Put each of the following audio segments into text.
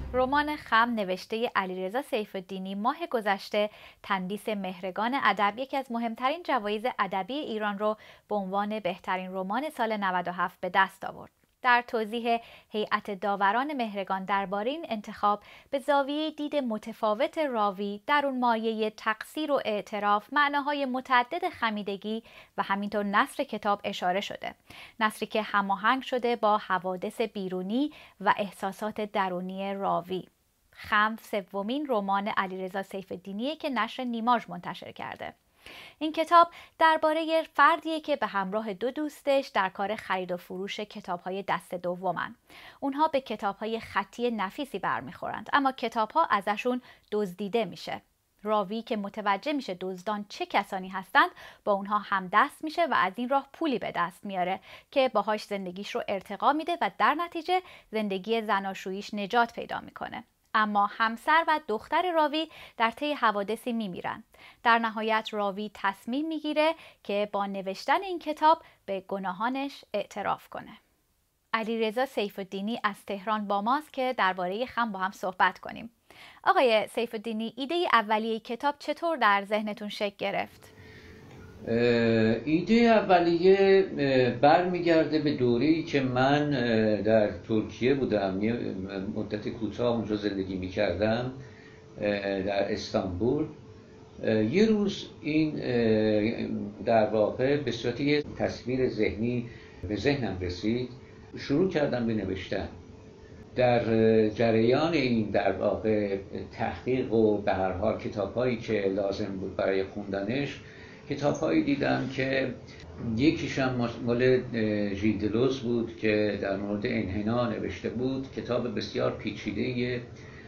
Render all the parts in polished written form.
رمان خم نوشته علیرضا سیف‌الدینی ماه گذشته تندیس مهرگان ادب، یکی از مهمترین جوایز ادبی ایران رو به عنوان بهترین رمان سال 97 به دست آورد. در توضیح هیئت داوران مهرگان درباره این انتخاب به زاویه دید متفاوت راوی، در اون مایه تقصیر و اعتراف، معناهای متعدد خمیدگی و همینطور نثر کتاب اشاره شده. نثری که هماهنگ شده با حوادث بیرونی و احساسات درونی راوی. خم سومین رمان علیرضا سیف‌الدینیه که نشر نیماژ منتشر کرده. این کتاب درباره فردیه که به همراه دو دوستش در کار خرید و فروش کتاب‌های دست دومن. اونها به کتاب‌های خطی نفیسی برمیخورند، اما کتاب‌ها ازشون دزدیده میشه. راوی که متوجه میشه دزدان چه کسانی هستند، با اونها همدست میشه و از این راه پولی به دست میاره که باهاش زندگیش رو ارتقا میده و در نتیجه زندگی زناشوییش نجات پیدا میکنه. اما همسر و دختر راوی در طی حوادثی میمیرن. در نهایت راوی تصمیم میگیره که با نوشتن این کتاب به گناهانش اعتراف کنه. علیرضا سیف‌الدینی از تهران با ماست که درباره خم با هم صحبت کنیم. آقای سیف‌الدینی، ایده اولیه کتاب چطور در ذهنتون شکل گرفت؟ ایده اولیه برمیگرده به دوره‌ای که من در ترکیه بودم، یه مدت کوتاه اونجا زندگی میکردم در استانبول. یه روز این در واقع به صورت یه تصویر ذهنی به ذهنم رسید. شروع کردم به نوشتن. در جریان این در واقع تحقیق و به هر حال کتاب‌هایی که لازم بود برای خوندنش، کتاب‌هایی دیدم که یکیشم مال ژیل دلوز بود که در مورد انحنا نوشته بود. کتاب بسیار پیچیده‌ایه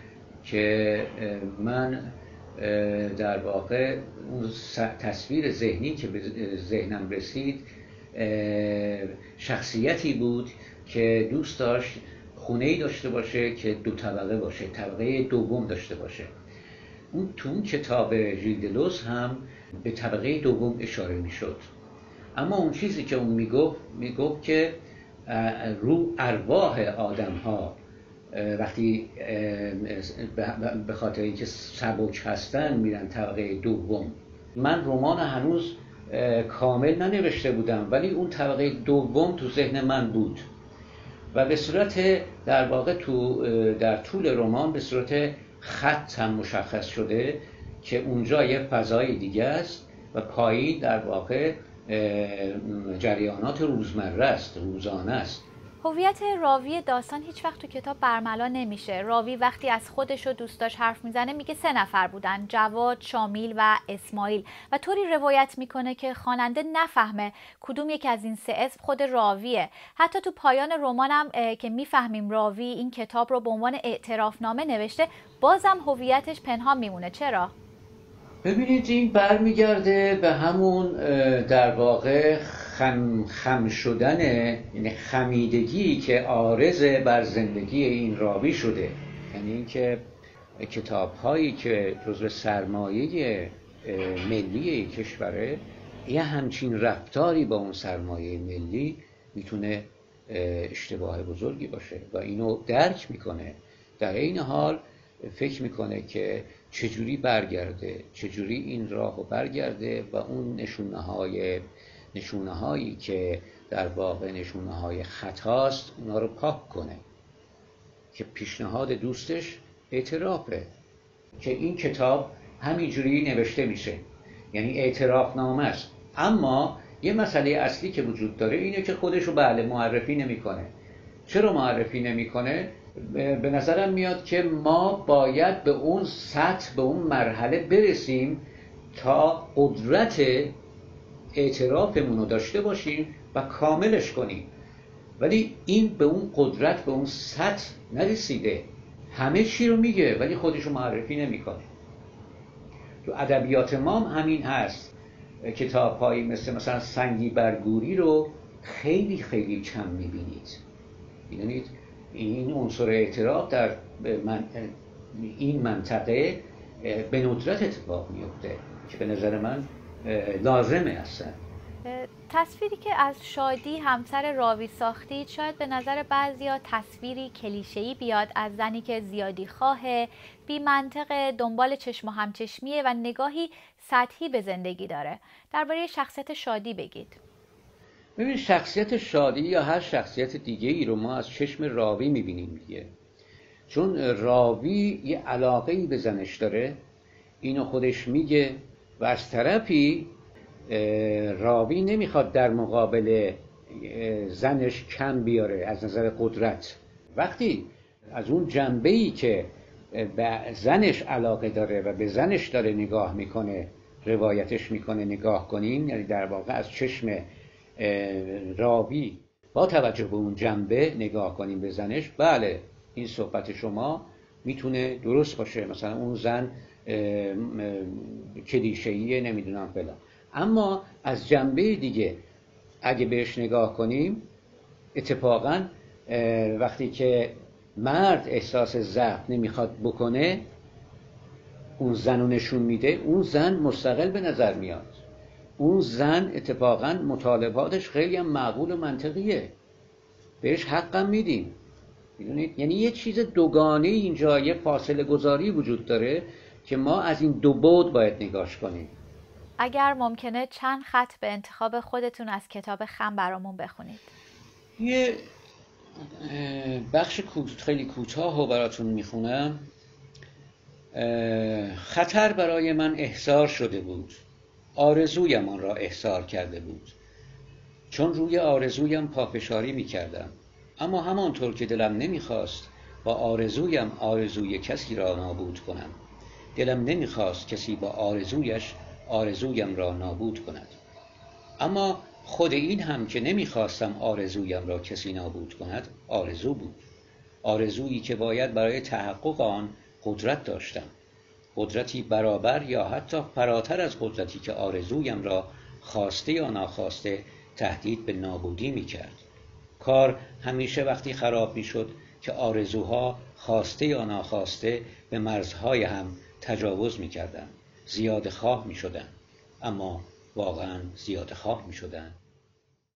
که من در واقع اون تصویر ذهنی که به ذهنم رسید، شخصیتی بود که دوست داشت خونه‌ای داشته باشه که دو طبقه باشه، طبقه دوم داشته باشه. اون تو اون کتاب ژیل دلوز هم به طبقه دوم اشاره میشد، اما اون چیزی که اون میگفت که رو ارواح آدم ها وقتی به خاطر اینکه سبک هستن میرن طبقه دوم. من رمان هنوز کامل ننوشته بودم، ولی اون طبقه دوم تو ذهن من بود و به صورت در واقع در طول رمان به صورت خط هم مشخص شده که اونجا یه فضای دیگه است و پایین در واقع جریانات روزمره است، روزانه است. هویت راوی داستان هیچ وقت تو کتاب برملا نمیشه. راوی وقتی از خودش و دوستاش حرف میزنه میگه 3 نفر بودن: جواد، شامیل و اسماعیل، و طوری روایت میکنه که خواننده نفهمه کدوم یک از این 3 اسم خود راویه. حتی تو پایان رمانم که میفهمیم راوی این کتاب رو به عنوان اعترافنامه نوشته، بازم هویتش پنهان میمونه. چرا؟ ببینید، این برمیگرده به همون در واقع خم شدن، یعنی خمیدگی که عارض بر زندگی این راوی شده. یعنی اینکه کتاب‌هایی که جزو سرمایه ملی کشوره، یه همچین رفتاری با اون سرمایه ملی میتونه اشتباه بزرگی باشه و اینو درک میکنه. در این حال فکر میکنه که چجوری برگرده، چجوری این راهو برگرده و اون نشونه هایی که در واقع نشونه های خطاست اونا رو پاک کنه. که پیشنهاد دوستش اعترافه که این کتاب همینجوری نوشته میشه، یعنی اعترافنامه است. اما یه مسئله اصلی که وجود داره اینه که خودش رو معرفی نمیکنه. چرا معرفی نمیکنه؟ به نظرم میاد که ما باید به اون سطح، به اون مرحله برسیم تا قدرت اعترافمون رو داشته باشیم و کاملش کنیم، ولی این به اون قدرت، به اون سطح نرسیده. همه چی رو میگه ولی خودش رو معرفی نمیکنه. تو ادبیات ما همین هست. کتاب‌هایی مثلا سنگی برگوری رو خیلی خیلی کم میبینید. میدونید این عنصر اعتراف در این منطقه به ندرت اتفاق میفته که به نظر من لازمه. هستن تصویری که از شادی همسر راوی ساختید شاید به نظر بعضیا تصویری کلیشه‌ای بیاد از زنی که زیادی خواهه، بی منطق، دنبال چشم و همچشمیه و نگاهی سطحی به زندگی داره. درباره شخصیت شادی بگید. ببین، شخصیت شادی یا هر شخصیت دیگه ای رو ما از چشم راوی میبینیم دیگه. چون راوی یه علاقه‌ای به زنش داره، اینو خودش میگه، و از طرفی راوی نمیخواد در مقابل زنش کم بیاره از نظر قدرت. وقتی از اون جنبه‌ای که به زنش علاقه داره و به زنش داره نگاه میکنه، روایتش میکنه نگاه کنیم، یعنی در واقع از چشم راوی با توجه به اون جنبه نگاه کنیم به زنش، بله این صحبت شما میتونه درست باشه، مثلا اون زن کلیشه‌ایه نمیدونم فلان. اما از جنبه دیگه اگه بهش نگاه کنیم، اتفاقا وقتی که مرد احساس ضعف نمیخواد بکنه، اون زن رو نشون میده، اون زن مستقل به نظر میاد. اون زن اتفاقا مطالباتش خیلی هم معقول و منطقیه، بهش حقم میدیم. میدونید، یعنی یه چیز دوگانه اینجا، یه فاصله گذاری وجود داره که ما از این دو بعد باید نگاش کنیم. اگر ممکنه چند خط به انتخاب خودتون از کتاب خم برامون بخونید. یه بخش خیلی کوتاه رو براتون میخونم. خطر برای من احضار شده بود، آرزویم آن را احضار کرده بود. چون روی آرزویم پافشاری میکردم، اما همانطور که دلم نمیخواست با آرزویم آرزوی کسی را نابود کنم، دلم نمیخواست کسی با آرزویش آرزویم را نابود کند. اما خود این هم که نمیخواستم آرزویم را کسی نابود کند آرزو بود، آرزویی که باید برای تحقق آن قدرت داشتم، قدرتی برابر یا حتی فراتر از قدرتی که آرزویم را خواسته یا ناخواسته تهدید به نابودی میکرد. کار همیشه وقتی خراب میشد که آرزوها خواسته یا ناخواسته به مرزهای هم تجاوز میکردند، زیاده خواه میشدند، اما واقعا زیاده خواه میشدند.